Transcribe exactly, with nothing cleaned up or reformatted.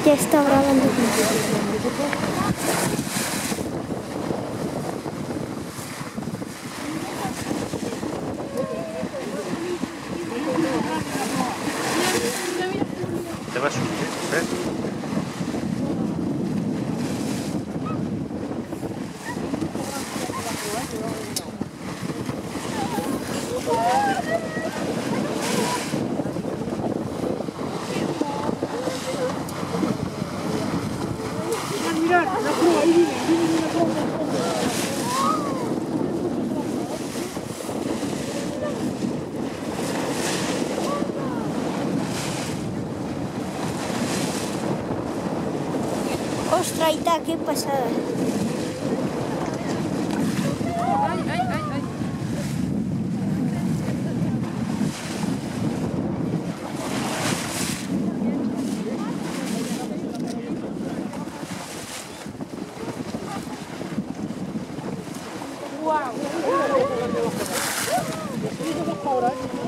Ya está grabando. Te vas a subir, ¿eh? Mirar, la prueba, ahí viene, viene una prueba. ¡Ostras, Ita, qué pasada! Ay, ay, ay, ay. Wow.